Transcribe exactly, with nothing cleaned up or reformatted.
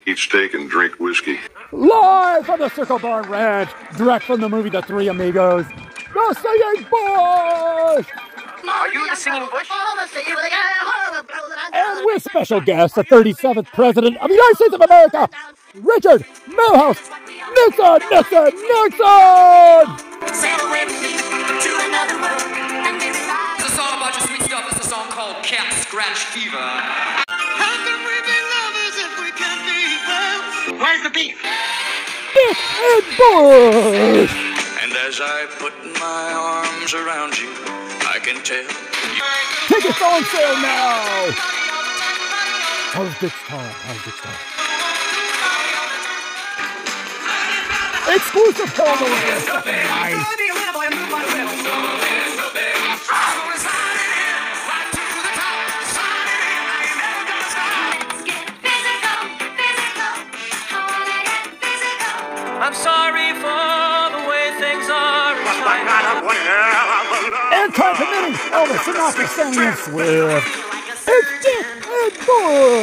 Eat steak and drink whiskey. Live from the Circle Barn Ranch, direct from the movie The Three Amigos, the Singing Bush! Are you the Singing Bush? And with special guest, the thirty-seventh President of the United States of America, Richard Milhouse Nixon, Nixon, Nixon! Sail away with me to another world and maybe life. It's a song about your sweet stuff. It's a song called Cat Scratch Fever. How can we be lovers if we can't be friends? Where's the beef? Beef and Bush! And as I put my arms around you, I can tell. Tickets on sale now! How's this time? How's this time? Exclusive promo list. Nice. I'm sorry for the way things are. And time permitting, Elvis Sinatra, Sandy and Swift. It's Dick and Bush.